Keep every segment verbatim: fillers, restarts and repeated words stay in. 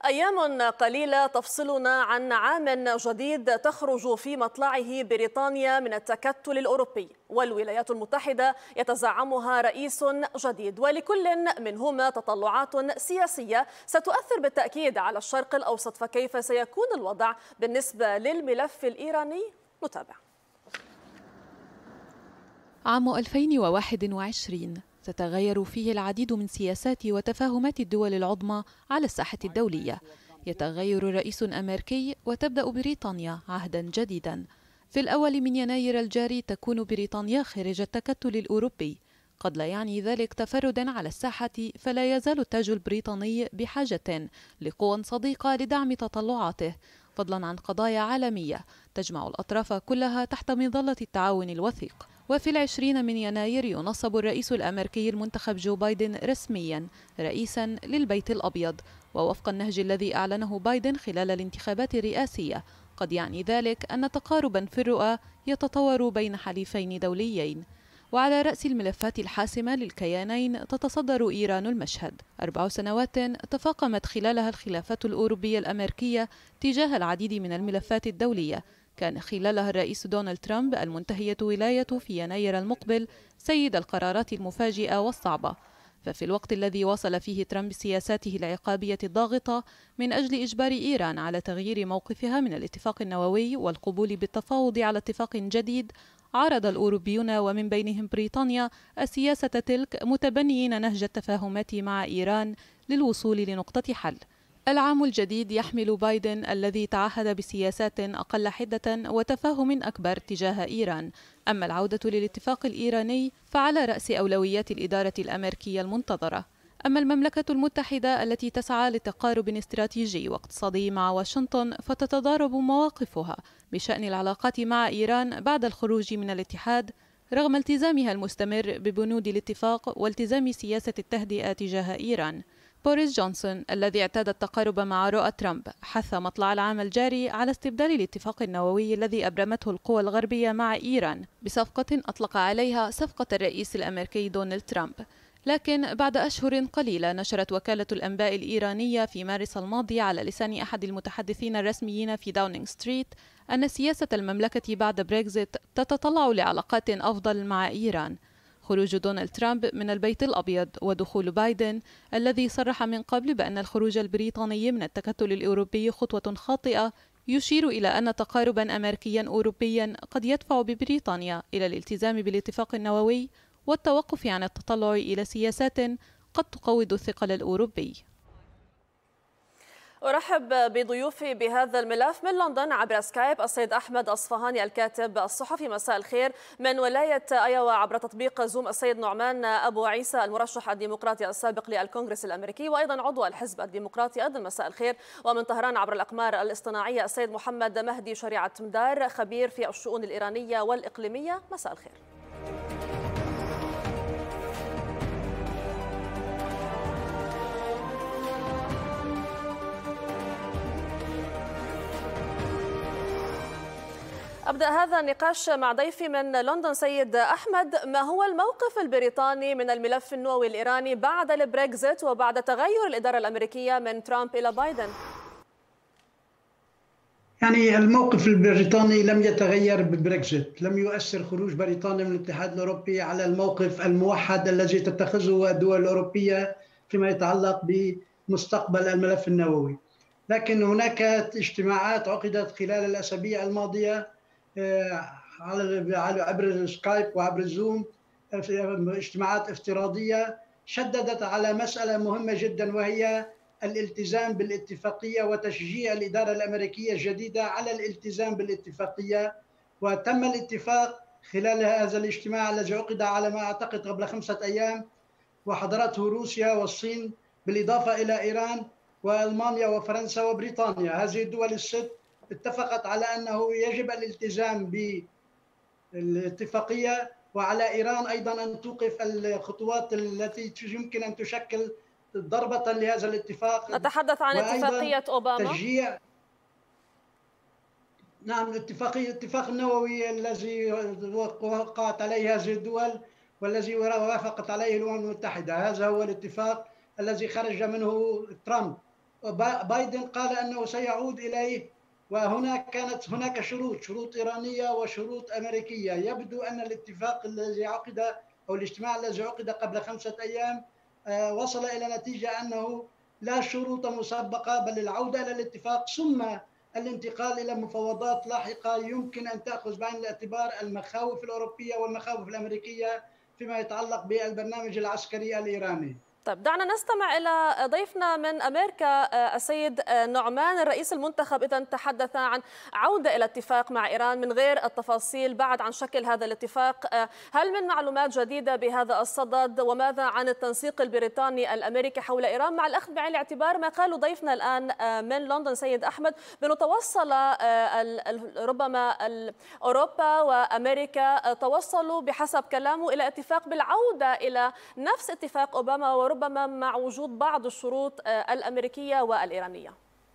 أيام قليلة تفصلنا عن عام جديد تخرج في مطلعه بريطانيا من التكتل الأوروبي، والولايات المتحدة يتزعمها رئيس جديد، ولكل منهما تطلعات سياسية ستؤثر بالتأكيد على الشرق الأوسط. فكيف سيكون الوضع بالنسبة للملف الإيراني؟ نتابع. عام ألفين وواحد وعشرين تتغير فيه العديد من سياسات وتفاهمات الدول العظمى على الساحة الدولية. يتغير رئيس أمريكي وتبدأ بريطانيا عهدا جديدا. في الأول من يناير الجاري تكون بريطانيا خارج التكتل الأوروبي. قد لا يعني ذلك تفردا على الساحة، فلا يزال التاج البريطاني بحاجة لقوى صديقة لدعم تطلعاته، فضلا عن قضايا عالمية تجمع الأطراف كلها تحت مظلة التعاون الوثيق. وفي العشرين من يناير ينصب الرئيس الأمريكي المنتخب جو بايدن رسميا رئيسا للبيت الأبيض، ووفق النهج الذي أعلنه بايدن خلال الانتخابات الرئاسية قد يعني ذلك أن تقاربا في الرؤى يتطور بين حليفين دوليين. وعلى رأس الملفات الحاسمة للكيانين تتصدر إيران المشهد. أربع سنوات تفاقمت خلالها الخلافات الأوروبية الأمريكية تجاه العديد من الملفات الدولية، كان خلالها الرئيس دونالد ترامب المنتهية ولايته في يناير المقبل سيد القرارات المفاجئة والصعبة. ففي الوقت الذي واصل فيه ترامب سياساته العقابية الضاغطة من أجل إجبار إيران على تغيير موقفها من الاتفاق النووي والقبول بالتفاوض على اتفاق جديد، عارض الأوروبيون ومن بينهم بريطانيا السياسة تلك، متبنيين نهج التفاهمات مع إيران للوصول لنقطة حل. العام الجديد يحمل بايدن الذي تعهد بسياسات أقل حدة وتفاهم أكبر تجاه إيران. أما العودة للاتفاق الإيراني فعلى رأس أولويات الإدارة الأمريكية المنتظرة. أما المملكة المتحدة التي تسعى لتقارب استراتيجي واقتصادي مع واشنطن فتتضارب مواقفها بشأن العلاقات مع إيران بعد الخروج من الاتحاد، رغم التزامها المستمر ببنود الاتفاق والتزام سياسة التهدئة تجاه إيران. بوريس جونسون الذي اعتاد التقارب مع رؤى ترامب حث مطلع العام الجاري على استبدال الاتفاق النووي الذي أبرمته القوى الغربية مع إيران بصفقة أطلق عليها صفقة الرئيس الأمريكي دونالد ترامب. لكن بعد أشهر قليلة نشرت وكالة الأنباء الإيرانية في مارس الماضي على لسان أحد المتحدثين الرسميين في داونينغ ستريت أن سياسة المملكة بعد بريكزيت تتطلع لعلاقات أفضل مع إيران. خروج دونالد ترامب من البيت الأبيض ودخول بايدن الذي صرح من قبل بأن الخروج البريطاني من التكتل الأوروبي خطوة خاطئة يشير إلى أن تقاربا أمريكيا أوروبيا قد يدفع ببريطانيا إلى الالتزام بالاتفاق النووي والتوقف عن التطلع إلى سياسات قد تقوض الثقل الأوروبي. أرحب بضيوفي بهذا الملف من لندن عبر سكايب السيد أحمد أصفهاني الكاتب الصحفي، مساء الخير. من ولاية أيوا عبر تطبيق زوم السيد نعمان أبو عيسى المرشح الديمقراطي السابق للكونغرس الأمريكي وأيضا عضو الحزب الديمقراطي أيضا، مساء الخير. ومن طهران عبر الأقمار الاصطناعية السيد محمد مهدي شريعة مدار خبير في الشؤون الإيرانية والإقليمية، مساء الخير. أبدأ هذا النقاش مع ضيفي من لندن سيد أحمد. ما هو الموقف البريطاني من الملف النووي الإيراني بعد البريكزيت وبعد تغير الإدارة الأمريكية من ترامب إلى بايدن؟ يعني الموقف البريطاني لم يتغير بالبريكزيت، لم يؤثر خروج بريطانيا من الاتحاد الأوروبي على الموقف الموحد الذي تتخذه الدول الأوروبية فيما يتعلق بمستقبل الملف النووي. لكن هناك اجتماعات عقدت خلال الأسابيع الماضية على عبر سكايب وعبر زوم، اجتماعات افتراضية شددت على مسألة مهمة جدا، وهي الالتزام بالاتفاقية وتشجيع الإدارة الأمريكية الجديدة على الالتزام بالاتفاقية. وتم الاتفاق خلال هذا الاجتماع الذي عقد على ما أعتقد قبل خمسة أيام وحضرته روسيا والصين بالإضافة إلى إيران وألمانيا وفرنسا وبريطانيا. هذه الدول الست اتفقت على أنه يجب الالتزام بالاتفاقية، وعلى إيران أيضا أن توقف الخطوات التي يمكن أن تشكل ضربة لهذا الاتفاق. نتحدث عن اتفاقية أوباما. تشجيع نعم الاتفاقية الاتفاق النووي الذي وقعت عليه هذه الدول والذي وافقت عليه الأمم المتحدة، هذا هو الاتفاق الذي خرج منه ترامب بايدن قال أنه سيعود إليه، وهنا كانت هناك شروط شروط إيرانية وشروط أمريكية. يبدو أن الاتفاق الذي عقد أو الاجتماع الذي عقد قبل خمسة أيام وصل إلى نتيجة أنه لا شروط مسبقة، بل العودة إلى الاتفاق ثم الانتقال إلى مفاوضات لاحقة يمكن أن تأخذ بعين الاعتبار المخاوف الأوروبية والمخاوف الأمريكية فيما يتعلق بالبرنامج العسكري الإيراني. طيب دعنا نستمع إلى ضيفنا من أمريكا السيد نعمان. الرئيس المنتخب إذا تحدث عن عودة إلى اتفاق مع إيران من غير التفاصيل بعد عن شكل هذا الاتفاق، هل من معلومات جديدة بهذا الصدد؟ وماذا عن التنسيق البريطاني الأمريكي حول إيران، مع الأخذ بعين الاعتبار ما قاله ضيفنا الآن من لندن سيد أحمد بأنه توصل ربما أوروبا وأمريكا توصلوا بحسب كلامه إلى اتفاق بالعودة إلى نفس اتفاق أوباما وربما ربما مع وجود بعض الشروط الأمريكية والإيرانية؟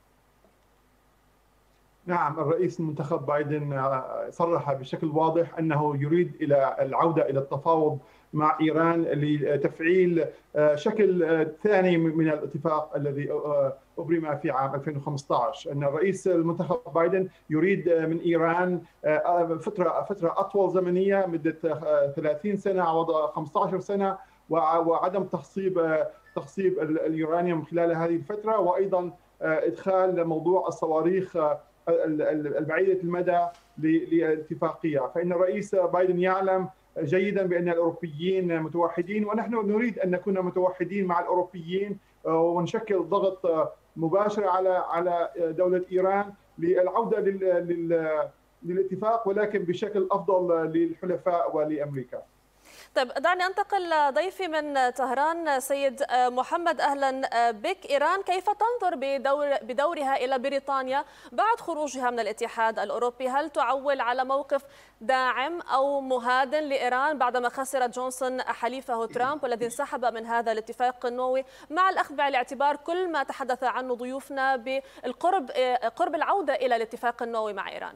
نعم، الرئيس المنتخب بايدن صرح بشكل واضح أنه يريد إلى العودة إلى التفاوض مع إيران لتفعيل شكل ثاني من الاتفاق الذي أبرم في عام ألفين وخمسة عشر. أن الرئيس المنتخب بايدن يريد من إيران فترة فترة أطول زمنية مدة ثلاثين سنة أو خمسة عشر سنة، وعدم تخصيب تخصيب اليورانيوم خلال هذه الفترة، وأيضا إدخال موضوع الصواريخ البعيدة المدى للاتفاقية. فإن الرئيس بايدن يعلم جيدا بأن الأوروبيين متوحدين، ونحن نريد أن نكون متوحدين مع الأوروبيين ونشكل ضغط مباشر على على دولة إيران للعودة للاتفاق، ولكن بشكل أفضل للحلفاء ولأمريكا. طيب دعني أنتقل ضيفي من طهران سيد محمد، أهلا بك. إيران كيف تنظر بدور بدورها إلى بريطانيا بعد خروجها من الاتحاد الأوروبي؟ هل تعول على موقف داعم أو مهاد لإيران بعدما خسر جونسون حليفه ترامب والذي انسحب من هذا الاتفاق النووي، مع الأخذ بعين الاعتبار كل ما تحدث عنه ضيوفنا بالقرب قرب العودة إلى الاتفاق النووي مع إيران؟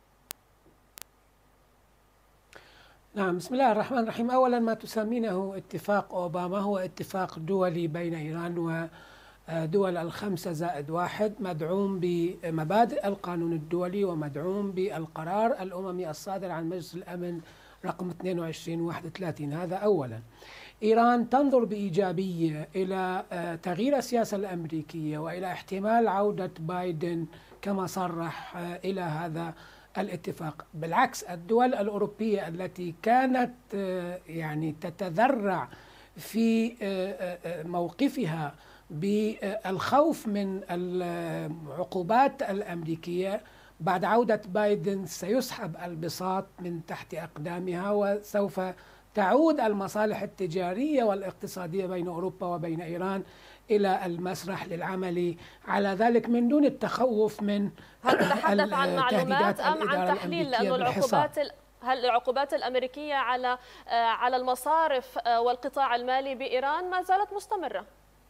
نعم، بسم الله الرحمن الرحيم. أولا ما تسمينه اتفاق أوباما هو اتفاق دولي بين إيران ودول الخمسة زائد واحد، مدعوم بمبادئ القانون الدولي ومدعوم بالقرار الأممي الصادر عن مجلس الأمن رقم اثنين وعشرين واحد وثلاثين. هذا أولا. إيران تنظر بإيجابية إلى تغيير السياسة الأمريكية وإلى احتمال عودة بايدن كما صرح إلى هذا الاتفاق. بالعكس، الدول الأوروبية التي كانت يعني تتذرع في موقفها بالخوف من العقوبات الأمريكية بعد عودة بايدن سيسحب البساط من تحت أقدامها، وسوف تعود المصالح التجارية والاقتصادية بين أوروبا وبين إيران إلى المسرح للعمل على ذلك من دون التخوف من هل تتحدث عن معلومات أم عن تحليل؟ لأن العقوبات هل العقوبات الأمريكية على على المصارف والقطاع المالي بإيران ما زالت مستمرة؟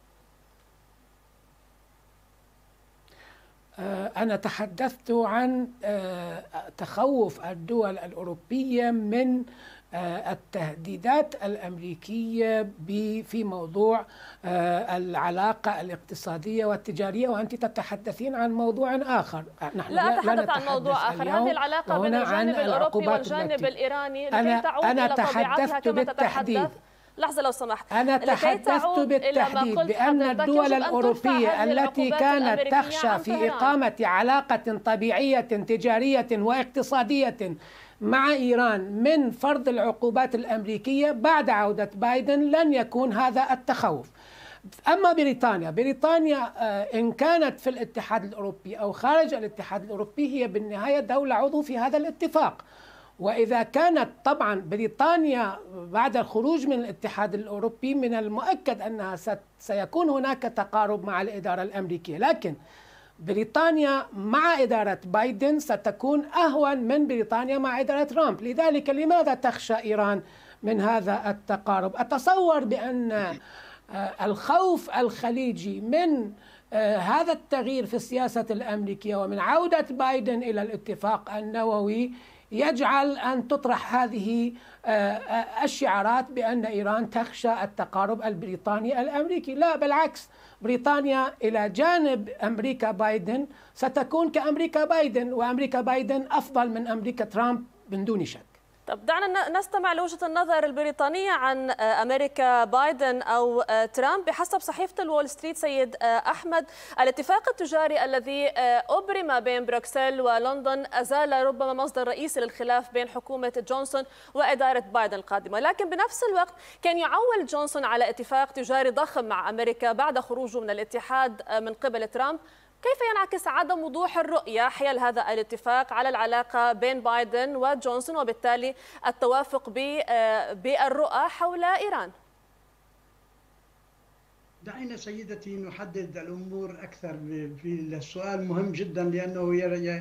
أنا تحدثت عن تخوف الدول الأوروبية من التهديدات الأمريكية في موضوع العلاقة الاقتصادية والتجارية، وأنت تتحدثين عن موضوع آخر. نحن لا أتحدث عن موضوع آخر، هذه العلاقة بين الجانب الأوروبي والجانب الإيراني لكي تعود أنا إلى طبيعتها كما تتحدث. لحظة لو سمحت. أنا تحدثت بالتحديد بأن الدول الأوروبية التي كانت تخشى في إقامة علاقة طبيعية تجارية واقتصادية مع إيران من فرض العقوبات الأمريكية بعد عودة بايدن لن يكون هذا التخوف. أما بريطانيا، بريطانيا إن كانت في الاتحاد الأوروبي أو خارج الاتحاد الأوروبي هي بالنهاية دولة عضو في هذا الاتفاق، وإذا كانت طبعا بريطانيا بعد الخروج من الاتحاد الأوروبي من المؤكد أنها سيكون هناك تقارب مع الإدارة الأمريكية، لكن بريطانيا مع إدارة بايدن ستكون أهون من بريطانيا مع إدارة ترامب. لذلك لماذا تخشى إيران من هذا التقارب؟ أتصور بأن الخوف الخليجي من هذا التغيير في السياسة الأمريكية ومن عودة بايدن إلى الاتفاق النووي يجعل أن تطرح هذه الشعارات بأن إيران تخشى التقارب البريطاني الأمريكي. لا، بالعكس، بريطانيا إلى جانب أمريكا بايدن ستكون كأمريكا بايدن، وأمريكا بايدن أفضل من أمريكا ترامب من دون شك. طب دعنا نستمع لوجهة النظر البريطانية عن أمريكا بايدن أو ترامب. بحسب صحيفة الوول ستريت سيد أحمد، الاتفاق التجاري الذي أبرم بين بروكسل ولندن أزال ربما مصدر رئيسي للخلاف بين حكومة جونسون وإدارة بايدن القادمة، لكن بنفس الوقت كان يعول جونسون على اتفاق تجاري ضخم مع أمريكا بعد خروجه من الاتحاد من قبل ترامب. كيف ينعكس عدم وضوح الرؤية حيال هذا الاتفاق على العلاقة بين بايدن وجونسون وبالتالي التوافق بالرؤى حول إيران؟ دعينا سيدتي نحدد الأمور أكثر في السؤال مهم جدا، لأنه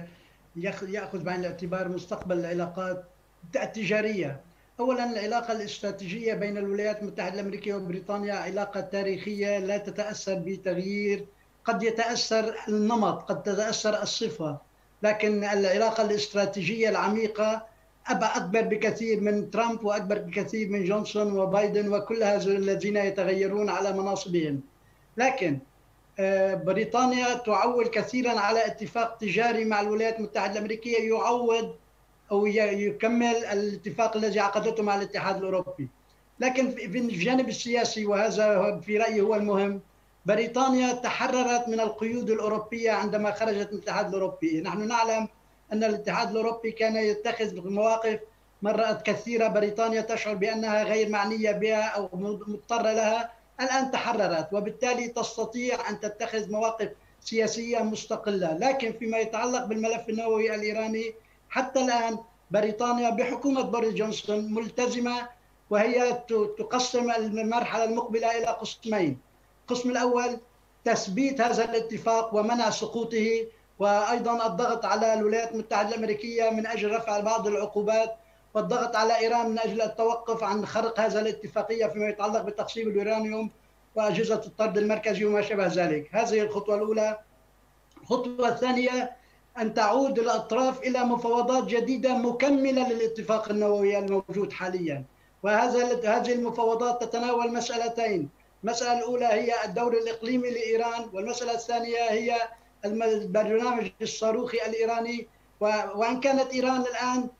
يأخذ بعين الاعتبار مستقبل العلاقات التجارية. أولا، العلاقة الاستراتيجية بين الولايات المتحدة الأمريكية وبريطانيا علاقة تاريخية لا تتأثر بتغيير، قد يتأثر النمط، قد تتأثر الصفة، لكن العلاقة الاستراتيجية العميقة أكبر بكثير من ترامب وأكبر بكثير من جونسون وبايدن وكل هؤلاء الذين يتغيرون على مناصبهم. لكن بريطانيا تعول كثيرا على اتفاق تجاري مع الولايات المتحدة الأمريكية يعوض أو يكمل الاتفاق الذي عقدته مع الاتحاد الأوروبي. لكن في الجانب السياسي، وهذا في رأيي هو المهم، بريطانيا تحررت من القيود الأوروبية عندما خرجت من الاتحاد الأوروبي. نحن نعلم أن الاتحاد الأوروبي كان يتخذ مواقف مرات كثيرة بريطانيا تشعر بأنها غير معنية بها أو مضطرة لها، الآن تحررت وبالتالي تستطيع أن تتخذ مواقف سياسية مستقلة. لكن فيما يتعلق بالملف النووي الإيراني، حتى الآن بريطانيا بحكومة بوريس جونسون ملتزمة، وهي تقسم المرحلة المقبلة إلى قسمين. القسم الأول تثبيت هذا الاتفاق ومنع سقوطه، وأيضا الضغط على الولايات المتحدة الأمريكية من أجل رفع بعض العقوبات، والضغط على إيران من أجل التوقف عن خرق هذا الاتفاقية فيما يتعلق بتقسيم اليورانيوم وأجهزة الطرد المركزي وما شابه ذلك. هذه الخطوة الأولى. الخطوة الثانية أن تعود الأطراف إلى مفاوضات جديدة مكملة للاتفاق النووي الموجود حاليا، وهذا هذه المفاوضات تتناول مسألتين. المسألة الأولى هي الدور الإقليمي لإيران، والمسألة الثانية هي البرنامج الصاروخي الإيراني. وإن كانت إيران الآن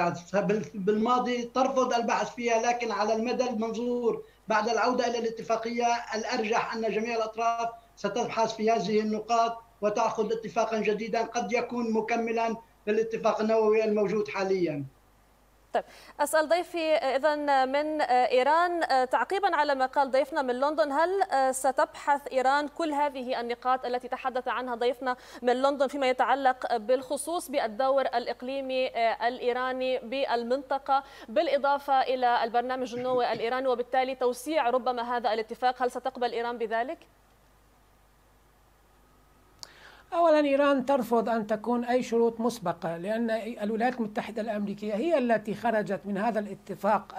بالماضي ترفض البحث فيها، لكن على المدى المنظور بعد العودة إلى الاتفاقية الأرجح أن جميع الأطراف ستبحث في هذه النقاط وتأخذ اتفاقا جديدا قد يكون مكملا للاتفاق النووي الموجود حاليا. طيب، أسأل ضيفي إذن من إيران تعقيبا على ما قال ضيفنا من لندن، هل ستبحث إيران كل هذه النقاط التي تحدث عنها ضيفنا من لندن فيما يتعلق بالخصوص بالدور الإقليمي الإيراني بالمنطقة، بالإضافة إلى البرنامج النووي الإيراني وبالتالي توسيع ربما هذا الاتفاق؟ هل ستقبل إيران بذلك؟ أولا، إيران ترفض أن تكون أي شروط مسبقة، لأن الولايات المتحدة الأمريكية هي التي خرجت من هذا الاتفاق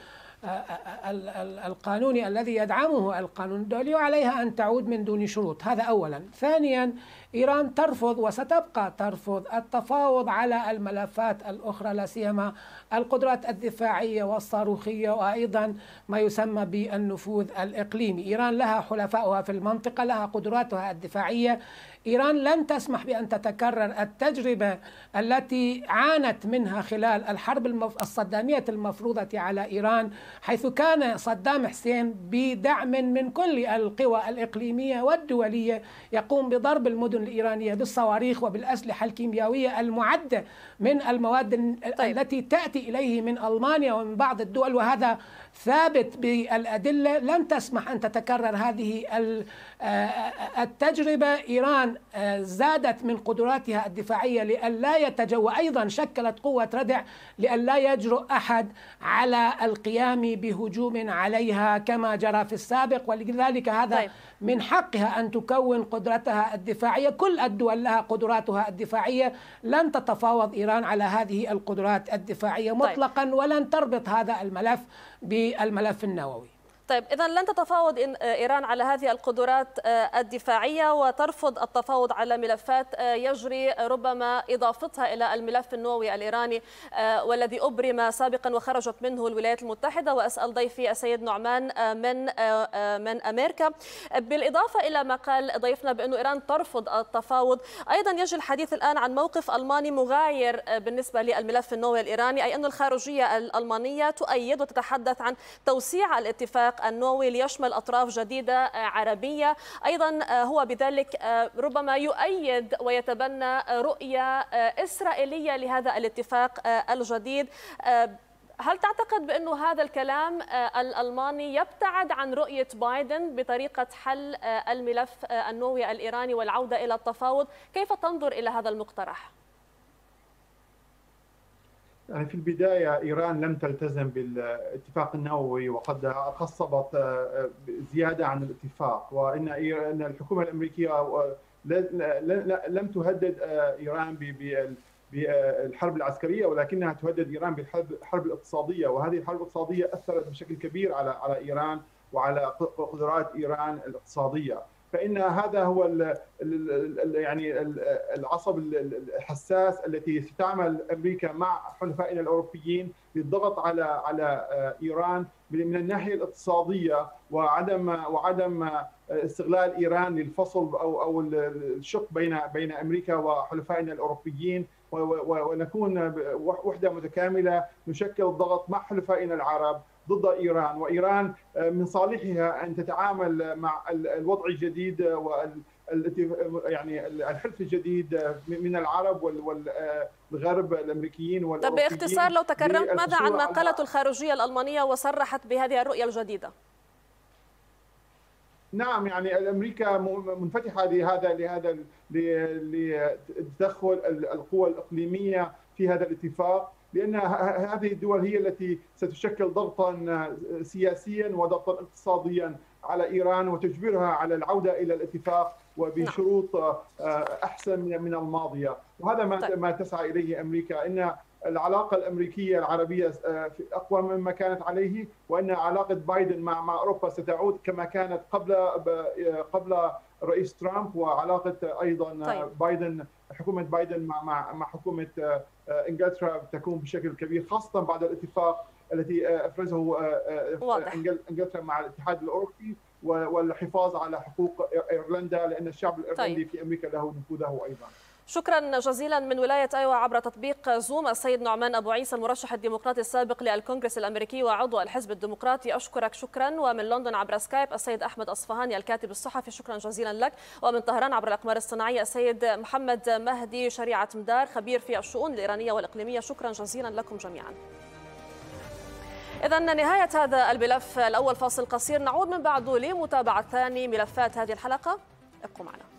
القانوني الذي يدعمه القانون الدولي، وعليها أن تعود من دون شروط. هذا أولا. ثانيا، إيران ترفض وستبقى ترفض التفاوض على الملفات الأخرى، لا سيما القدرات الدفاعية والصاروخية، وأيضا ما يسمى بالنفوذ الإقليمي. إيران لها حلفائها في المنطقة، لها قدراتها الدفاعية. إيران لن تسمح بأن تتكرر التجربة التي عانت منها خلال الحرب الصدامية المفروضة على إيران، حيث كان صدام حسين بدعم من كل القوى الإقليمية والدولية يقوم بضرب المدن الإيرانية بالصواريخ وبالأسلحة الكيميائية المعدة من المواد طيب. التي تأتي إليه من ألمانيا ومن بعض الدول، وهذا ثابت بالأدلة. لن تسمح أن تتكرر هذه التجربة. إيران زادت من قدراتها الدفاعية لئلا يتجوى، أيضا شكلت قوة ردع لئلا يجرؤ أحد على القيام بهجوم عليها كما جرى في السابق، ولذلك هذا طيب. من حقها أن تكون قدرتها الدفاعية. كل الدول لها قدراتها الدفاعية، لن تتفاوض إيران على هذه القدرات الدفاعية مطلقا، طيب. ولن تربط هذا الملف بالملف النووي. طيب إذا لن تتفاوض إيران على هذه القدرات الدفاعية وترفض التفاوض على ملفات يجري ربما إضافتها إلى الملف النووي الإيراني والذي أبرم سابقا وخرجت منه الولايات المتحدة. وأسأل ضيفي السيد نعمان من من أمريكا، بالإضافة إلى ما قال ضيفنا بأن إيران ترفض التفاوض، أيضا يجري الحديث الآن عن موقف ألماني مغاير بالنسبة للملف النووي الإيراني، أي أن الخارجية الألمانية تؤيد وتتحدث عن توسيع الاتفاق النووي ليشمل أطراف جديدة عربية. أيضا هو بذلك ربما يؤيد ويتبنى رؤية إسرائيلية لهذا الاتفاق الجديد. هل تعتقد بأن هذا الكلام الألماني يبتعد عن رؤية بايدن بطريقة حل الملف النووي الإيراني والعودة إلى التفاوض؟ كيف تنظر إلى هذا المقترح؟ يعني في البداية إيران لم تلتزم بالاتفاق النووي وقد خصبت زيادة عن الاتفاق، وإن إن الحكومة الأمريكية لم تهدد إيران بالحرب العسكرية، ولكنها تهدد إيران بالحرب الاقتصادية، وهذه الحرب الاقتصادية أثرت بشكل كبير على على إيران وعلى قدرات إيران الاقتصادية. فإن هذا هو ال ال يعني العصب الحساس التي ستعمل أمريكا مع حلفائنا الأوروبيين للضغط على على إيران من الناحية الاقتصادية، وعدم وعدم استغلال إيران للفصل أو أو الشق بين بين أمريكا وحلفائنا الأوروبيين، ونكون وحدة متكاملة نشكل الضغط مع حلفائنا العرب ضد إيران. وإيران من صالحها أن تتعامل مع الوضع الجديد وال يعني الحلف الجديد من العرب والغرب الامريكيين والأوروبيين. طب باختصار لو تكرمت، ماذا عن ما قالته الخارجية الألمانية وصرحت بهذه الرؤية الجديدة؟ نعم، يعني امريكا منفتحه لهذا لهذا لتدخل القوى الاقليميه في هذا الاتفاق، لان هذه الدول هي التي ستشكل ضغطا سياسيا وضغطا اقتصاديا على ايران وتجبرها على العوده الى الاتفاق وبشروط احسن من الماضيه، وهذا ما ما تسعى اليه امريكا. ان العلاقه الامريكيه العربيه اقوى مما كانت عليه، وان علاقه بايدن مع مع اوروبا ستعود كما كانت قبل قبل رئيس ترامب، وعلاقه ايضا طيب. بايدن حكومه بايدن مع مع مع حكومه انجلترا تكون بشكل كبير، خاصه بعد الاتفاق التي افرزه انجلترا مع الاتحاد الاوروبي، والحفاظ على حقوق ايرلندا، لان الشعب الايرلندي طيب. في امريكا له نفوذه ايضا. شكرا جزيلا من ولاية أيوا عبر تطبيق زوم السيد نعمان أبو عيسى المرشح الديمقراطي السابق للكونغرس الأمريكي وعضو الحزب الديمقراطي. أشكرك شكرا. ومن لندن عبر سكايب السيد أحمد أصفهاني الكاتب الصحفي، شكرا جزيلا لك. ومن طهران عبر الأقمار الصناعية السيد محمد مهدي شريعة مدار خبير في الشؤون الإيرانية والإقليمية، شكرا جزيلا لكم جميعا. إذا نهاية هذا الملف الأول، فاصل قصير، نعود من بعده لمتابعة ثاني ملفات هذه الحلقة، ابقوا معنا.